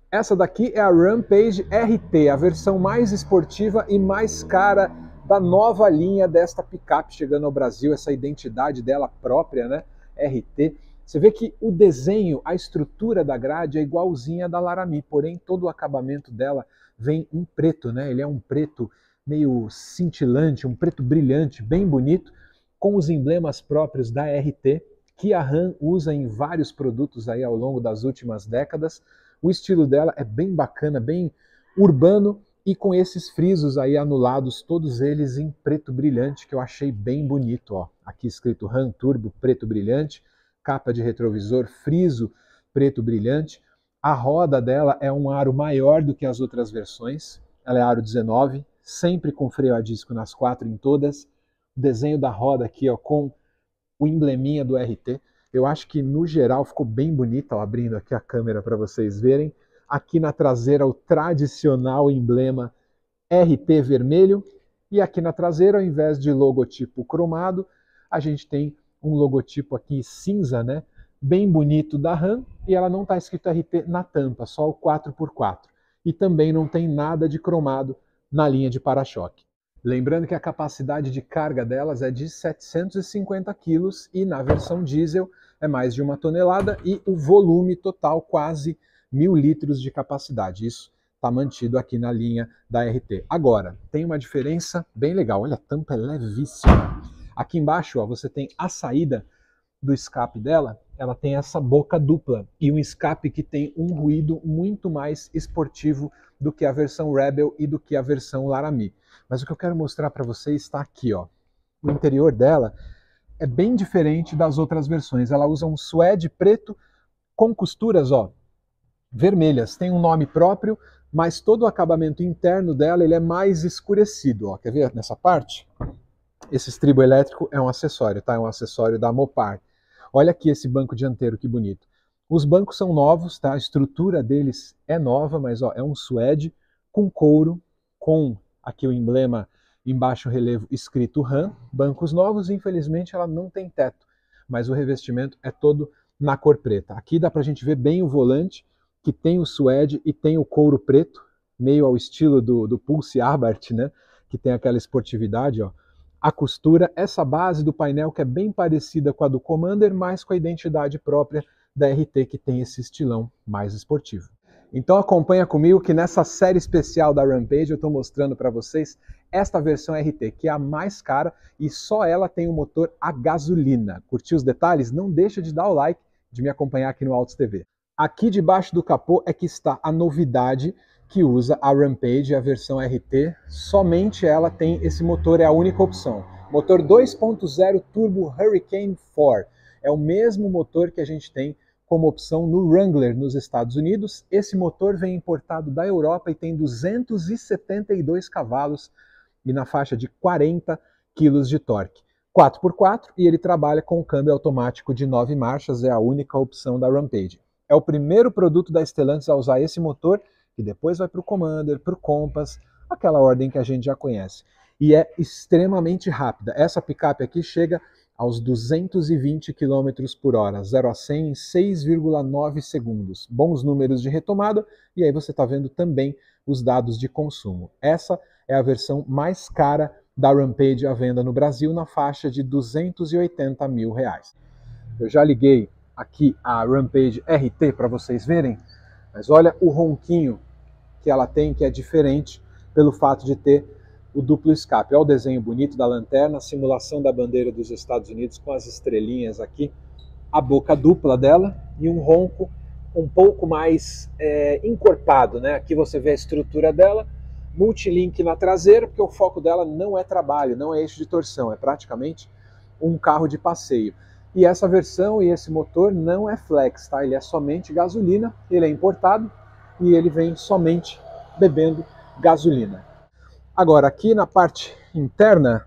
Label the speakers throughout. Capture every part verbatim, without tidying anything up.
Speaker 1: Essa daqui é a Rampage R T, a versão mais esportiva e mais cara da nova linha desta picape chegando ao Brasil, essa identidade dela própria, né? R T. Você vê que o desenho, a estrutura da grade é igualzinha da Laramie, porém todo o acabamento dela vem em preto, né? Ele é um preto meio cintilante, um preto brilhante, bem bonito, com os emblemas próprios da R T, que a Ram usa em vários produtos aí ao longo das últimas décadas. O estilo dela é bem bacana, bem urbano e com esses frisos aí anulados, todos eles em preto brilhante, que eu achei bem bonito, ó. Aqui escrito Ram Turbo preto brilhante, capa de retrovisor friso preto brilhante. A roda dela é um aro maior do que as outras versões, ela é aro dezenove, sempre com freio a disco nas quatro em todas. O desenho da roda aqui, ó, com o embleminha do R T. Eu acho que no geral ficou bem bonita, ó, abrindo aqui a câmera para vocês verem. Aqui na traseira o tradicional emblema R T vermelho e aqui na traseira, ao invés de logotipo cromado, a gente tem um logotipo aqui cinza, né? Bem bonito da Ram, e ela não está escrito R T na tampa, só o quatro por quatro. E também não tem nada de cromado na linha de para-choque. Lembrando que a capacidade de carga delas é de setecentos e cinquenta quilos e na versão diesel é mais de uma tonelada e o volume total quase mil litros de capacidade. Isso está mantido aqui na linha da R T. Agora, tem uma diferença bem legal. Olha, a tampa é levíssima. Aqui embaixo, ó, você tem a saída do escape dela, ela tem essa boca dupla e um escape que tem um ruído muito mais esportivo do que a versão Rebel e do que a versão Laramie. Mas o que eu quero mostrar para vocês está aqui, ó. O interior dela é bem diferente das outras versões. Ela usa um suede preto com costuras, ó, vermelhas. Tem um nome próprio, mas todo o acabamento interno dela ele é mais escurecido, ó. Quer ver nessa parte? Esse estribo elétrico é um acessório, tá? É um acessório da Mopar. Olha aqui esse banco dianteiro, que bonito. Os bancos são novos, tá? A estrutura deles é nova, mas ó, é um suede com couro, com aqui o emblema em baixo relevo escrito Ram. Bancos novos, infelizmente ela não tem teto, mas o revestimento é todo na cor preta. Aqui dá pra gente ver bem o volante, que tem o suede e tem o couro preto, meio ao estilo do, do Pulse Abarth, né? Que tem aquela esportividade, ó. A costura, essa base do painel que é bem parecida com a do Commander, mas com a identidade própria da R T, que tem esse estilão mais esportivo. Então acompanha comigo que nessa série especial da Rampage eu estou mostrando para vocês esta versão R T, que é a mais cara e só ela tem um motor a gasolina. Curtiu os detalhes? Não deixa de dar o like, de me acompanhar aqui no Autos T V. Aqui debaixo do capô é que está a novidade que usa a Rampage, a versão R T, somente ela tem esse motor, é a única opção. Motor dois ponto zero Turbo Hurricane quatro, é o mesmo motor que a gente tem como opção no Wrangler nos Estados Unidos. Esse motor vem importado da Europa e tem duzentos e setenta e dois cavalos e na faixa de quarenta quilos de torque. quatro por quatro e ele trabalha com câmbio automático de nove marchas, é a única opção da Rampage. É o primeiro produto da Stellantis a usar esse motor, que depois vai para o Commander, para o Compass, aquela ordem que a gente já conhece. E é extremamente rápida. Essa picape aqui chega aos duzentos e vinte quilômetros por hora, zero a cem em seis vírgula nove segundos. Bons números de retomada, e aí você está vendo também os dados de consumo. Essa é a versão mais cara da Rampage à venda no Brasil, na faixa de duzentos e oitenta mil reais. Eu já liguei aqui a Rampage R T para vocês verem, mas olha o ronquinho que ela tem, que é diferente pelo fato de ter o duplo escape. Olha o desenho bonito da lanterna, a simulação da bandeira dos Estados Unidos com as estrelinhas aqui, a boca dupla dela e um ronco um pouco mais é, encorpado, né? Aqui você vê a estrutura dela, multilink na traseira, porque o foco dela não é trabalho, não é eixo de torção, é praticamente um carro de passeio. E essa versão e esse motor não é flex, tá? Ele é somente gasolina, ele é importado e ele vem somente bebendo gasolina. Agora, aqui na parte interna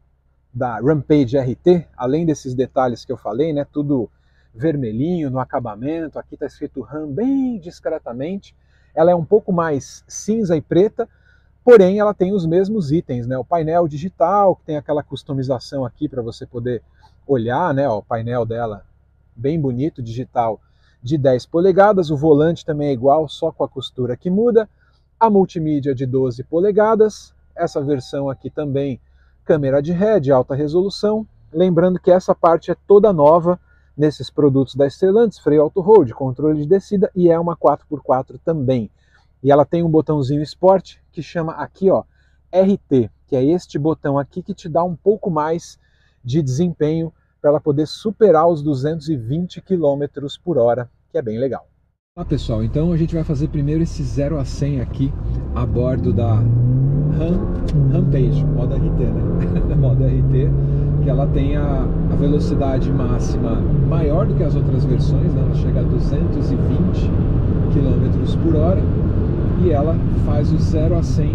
Speaker 1: da Rampage R T, além desses detalhes que eu falei, né, tudo vermelhinho no acabamento, aqui está escrito Ram bem discretamente, ela é um pouco mais cinza e preta, porém ela tem os mesmos itens, né, o painel digital, que tem aquela customização aqui para você poder olhar, né, ó, o painel dela bem bonito, digital, de dez polegadas, o volante também é igual, só com a costura que muda, a multimídia de doze polegadas, essa versão aqui também câmera de ré de alta resolução, lembrando que essa parte é toda nova nesses produtos da Stellantis, freio auto-hold, controle de descida e é uma quatro por quatro também. E ela tem um botãozinho Sport que chama aqui, ó, R T, que é este botão aqui que te dá um pouco mais de desempenho para ela poder superar os duzentos e vinte quilômetros por hora, que é bem legal. Tá, pessoal, então a gente vai fazer primeiro esse zero a cem aqui a bordo da Ram, Rampage, modo R T, né? Modo R T, que ela tem a, a velocidade máxima maior do que as outras versões, né? Ela chega a duzentos e vinte quilômetros por hora e ela faz o zero a cem,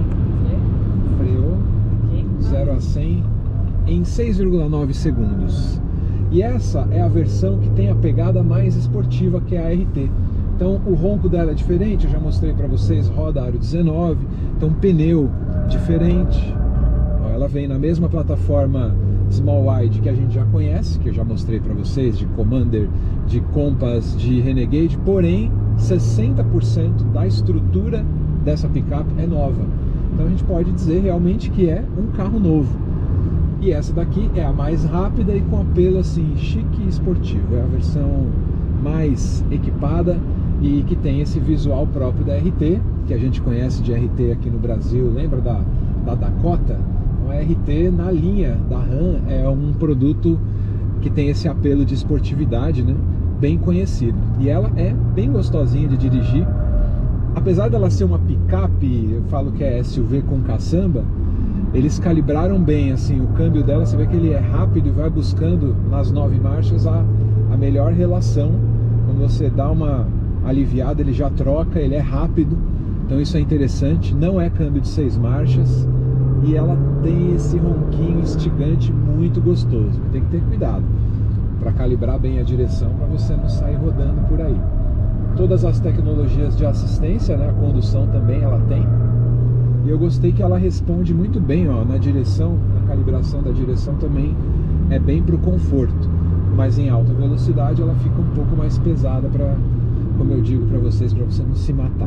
Speaker 1: freou, zero a cem em seis vírgula nove segundos. E essa é a versão que tem a pegada mais esportiva, que é a R T. Então o ronco dela é diferente, eu já mostrei para vocês, roda aro dezenove, então pneu diferente. Ó, ela vem na mesma plataforma Small Wide que a gente já conhece, que eu já mostrei para vocês, de Commander, de Compass, de Renegade, porém sessenta por cento da estrutura dessa picape é nova. Então a gente pode dizer realmente que é um carro novo. E essa daqui é a mais rápida e com apelo assim chique e esportivo. É a versão mais equipada e que tem esse visual próprio da R T, que a gente conhece de R T aqui no Brasil. Lembra da, da Dakota? Então, a R T na linha da Ram é um produto que tem esse apelo de esportividade, né? Bem conhecido. E ela é bem gostosinha de dirigir. Apesar dela ser uma picape, eu falo que é S U V com caçamba, eles calibraram bem assim o câmbio dela. Você vê que ele é rápido e vai buscando nas nove marchas a, a melhor relação. Quando você dá uma aliviada, ele já troca, ele é rápido, então isso é interessante. Não é câmbio de seis marchas e ela tem esse ronquinho instigante muito gostoso. Tem que ter cuidado para calibrar bem a direção, para você não sair rodando por aí. Todas as tecnologias de assistência, né, a condução também ela tem. E eu gostei que ela responde muito bem, ó, na direção, na calibração da direção também é bem para o conforto. Mas em alta velocidade ela fica um pouco mais pesada para, como eu digo para vocês, para você não se matar.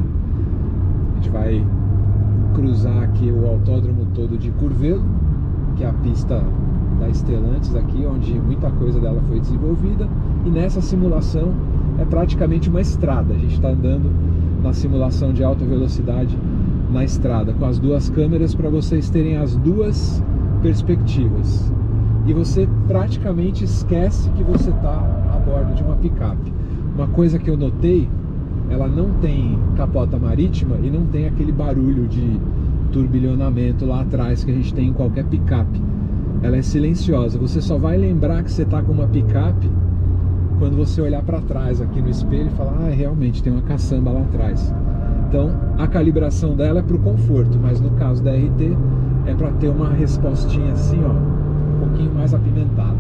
Speaker 1: A gente vai cruzar aqui o autódromo todo de Curvelo, que é a pista da Stellantis aqui, onde muita coisa dela foi desenvolvida. E nessa simulação é praticamente uma estrada. A gente está andando na simulação de alta velocidade na estrada, com as duas câmeras para vocês terem as duas perspectivas. E você praticamente esquece que você está a bordo de uma picape. Uma coisa que eu notei, ela não tem capota marítima e não tem aquele barulho de turbilhonamento lá atrás que a gente tem em qualquer picape. Ela é silenciosa, você só vai lembrar que você está com uma picape quando você olhar para trás aqui no espelho e falar: ah, realmente tem uma caçamba lá atrás. Então a calibração dela é para o conforto, mas no caso da R T é para ter uma respostinha assim, ó, um pouquinho mais apimentada.